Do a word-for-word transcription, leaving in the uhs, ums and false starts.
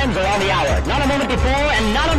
chimes are on the hour. Not a moment before and not